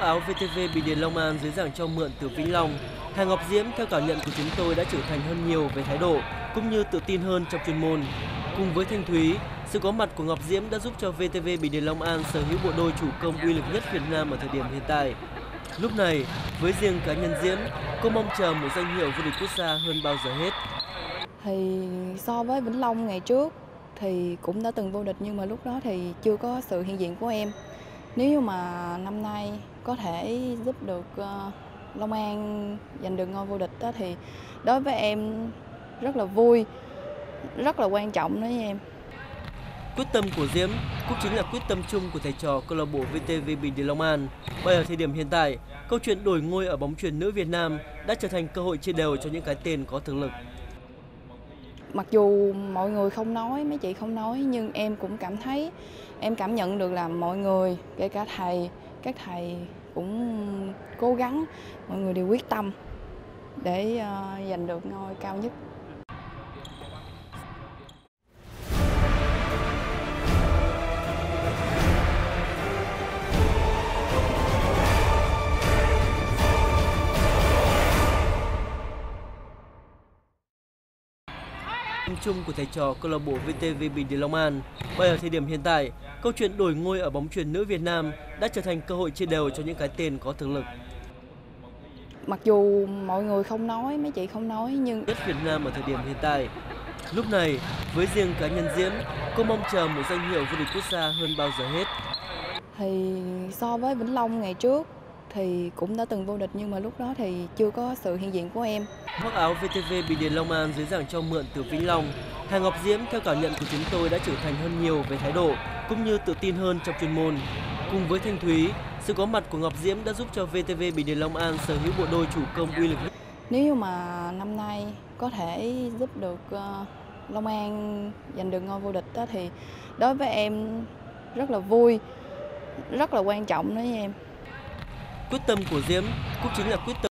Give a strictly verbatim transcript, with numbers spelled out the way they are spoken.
áo vê tê vê Bình Điền Long An dưới dạng cho mượn từ Vĩnh Long, Hà Ngọc Diễm theo cảm nhận của chúng tôi đã trưởng thành hơn nhiều về thái độ cũng như tự tin hơn trong chuyên môn. Cùng với Thanh Thúy, sự có mặt của Ngọc Diễm đã giúp cho vê tê vê Bình Điền Long An sở hữu bộ đôi chủ công uy lực nhất Việt Nam ở thời điểm hiện tại. Lúc này, với riêng cá nhân Diễm, cô mong chờ một danh hiệu vô địch quốc gia hơn bao giờ hết. Thì so với Vĩnh Long ngày trước thì cũng đã từng vô địch, nhưng mà lúc đó thì chưa có sự hiện diện của em. Nếu như mà năm nay có thể giúp được uh, Long An giành được ngôi vô địch đó thì đối với em rất là vui, rất là quan trọng đối với em. Quyết tâm của Diễm cũng chính là quyết tâm chung của thầy trò câu lạc bộ vê tê vê Bình Điền Long An. Bởi ở thời điểm hiện tại, câu chuyện đổi ngôi ở bóng chuyền nữ Việt Nam đã trở thành cơ hội chia đều cho những cái tên có thực lực. Mặc dù mọi người không nói, mấy chị không nói, nhưng em cũng cảm thấy, em cảm nhận được là mọi người, kể cả thầy, các thầy cũng cố gắng, mọi người đều quyết tâm để uh, giành được ngôi cao nhất. Chung của thầy trò câu lạc bộ vê tê vê Bình Điền Long An. Bởi ở thời điểm hiện tại, câu chuyện đổi ngôi ở bóng chuyền nữ Việt Nam đã trở thành cơ hội chia đều cho những cái tên có thực lực. Mặc dù mọi người không nói, mấy chị không nói, nhưng nhất Việt Nam ở thời điểm hiện tại. Lúc này, với riêng cá nhân Diễm, cô mong chờ một danh hiệu vô địch quốc gia hơn bao giờ hết. Thì so với Vĩnh Long ngày trước thì cũng đã từng vô địch, nhưng mà lúc đó thì chưa có sự hiện diện của em. Khoác áo vê tê vê Bình Điền Long An dưới dạng cho mượn từ Vĩnh Long, Hà Ngọc Diễm theo cảm nhận của chúng tôi đã trưởng thành hơn nhiều về thái độ cũng như tự tin hơn trong chuyên môn. Cùng với Thanh Thúy, sự có mặt của Ngọc Diễm đã giúp cho vê tê vê Bình Điền Long An sở hữu bộ đôi chủ công uy lực nhất. Nếu như mà năm nay có thể giúp được uh, Long An giành được ngôi vô địch đó thì đối với em rất là vui, rất là quan trọng đối với em. Quyết tâm của Diễm cũng chính là quyết tâm